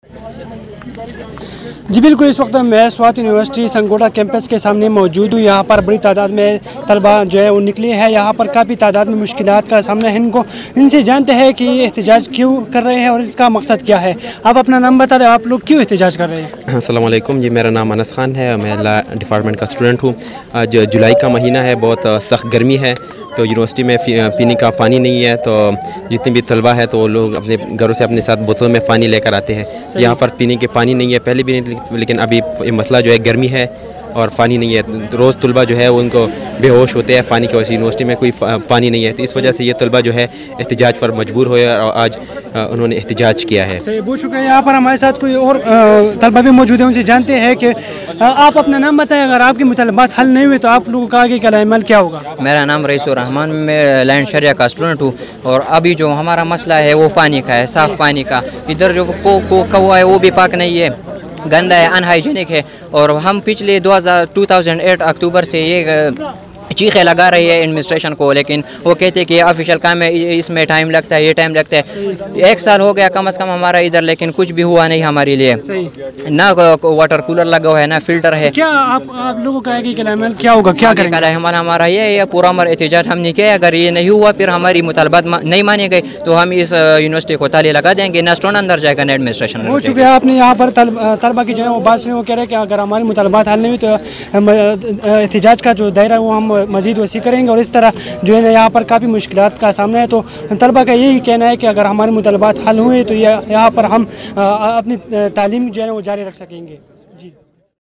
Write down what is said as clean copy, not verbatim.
جی بالکل، اس وقت میں سوات یونیورسٹی سںنگوٹہ کیمپس کے سامنے موجود ہوں۔ یہاں پر بڑی تعداد میں طلباء جو ہے وہ نکلے ہیں۔ یہاں پر کافی تعداد میں مشکلات کا سامنا ہے ان سے جانتے ہیں کہ یہ احتجاج کیوں کر رہے ہیں اور اس کا مقصد کیا ہے۔ آپ اپنا نام بتا دیں، آپ لوگ کیوں احتجاج کر رہے ہیں؟ السلام علیکم جی، میرا نام انس خان ہے، میں لا ڈپارٹمنٹ کا اسٹوڈنٹ ہوں۔ آج جولائی کا مہینہ ہے، بہت سخت گرمی ہے، تو یونیورسٹی میں پینے کا پانی نہیں ہے، تو جتنے بھی طلباء ہیں تو وہ لوگ اپنے گھروں سے اپنے ساتھ بوتلوں میں پانی لے کر آتے ہیں۔ یہاں پر پینے کے پانی نہیں ہے، پہلے بھی نہیں، لیکن ابھی مسئلہ جو ہے گرمی ہے اور پانی نہیں ہے۔ روز طلباء جو ہے ان کو بے ہوش ہوتے ہیں پانی کی وجہ سے، یونیورسٹی میں کوئی پانی نہیں ہے، تو اس وجہ سے یہ طلباء جو ہے احتجاج پر مجبور ہوئے اور آج انہوں نے احتجاج کیا ہے۔ بہت شکریہ۔ یہاں پر ہمارے ساتھ کوئی اور طلباء بھی موجود ہیں، ان سے جانتے ہیں کہ آپ اپنا نام بتائیں، اگر آپ کے مطالبات حل نہیں ہوئے تو آپ لوگوں کا آگے کا عمل کیا ہوگا؟ میرا نام رئیس الرحمان، میں لینڈ شریعہ کا اسٹوڈنٹ ہوں، اور ابھی جو ہمارا مسئلہ ہے وہ پانی کا ہے، صاف پانی کا۔ ادھر جو کوا ہے وہ بھی پاک نہیں ہے، گندا ہے، ان ہائیجینک ہے، اور ہم پچھلے 2008 اکتوبر سے یہ چیخیں لگا رہی ہے ایڈمنسٹریشن کو، لیکن وہ کہتے ہیں کہ یہ آفیشیل کام ہے، اس میں ٹائم لگتا ہے، یہ ٹائم لگتا ہے۔ 1 سال ہو گیا کم از کم ہمارا ادھر، لیکن کچھ بھی ہوا نہیں ہمارے لیے، نہ واٹر کولر لگا ہوا ہے، نہ فلٹر ہے۔ کیا آپ لوگوں کا آگے کا عمل کیا ہوگا، کیا کریں گے؟ ہمارا یہ پورا عمر احتجاج ہم نے کیا، اگر یہ نہیں ہوا پھر ہماری مطالبات نہیں مانے گئے تو ہم اس یونیورسٹی کو تالے لگا دیں گے، نہ اسٹون اندر جائے گا، نہ ایڈمنسٹریشن۔ بہت شکریہ۔ آپ نے یہاں پر طلباء کی جو ہے وہ بات سنی، وہ کہہ رہے ہیں کہ اگر ہماری مطالبات حل نہیں ہوئی تو احتجاج کا جو دائرہ ہے وہ ہم مزید وسیع کریں گے، اور اس طرح جو ہے یہاں پر کافی مشکلات کا سامنا ہے۔ تو طلباء کا یہی کہنا ہے کہ اگر ہمارے مطالبات حل ہوئے تو یہاں پر ہم اپنی تعلیم جو ہے وہ جاری رکھ سکیں گے۔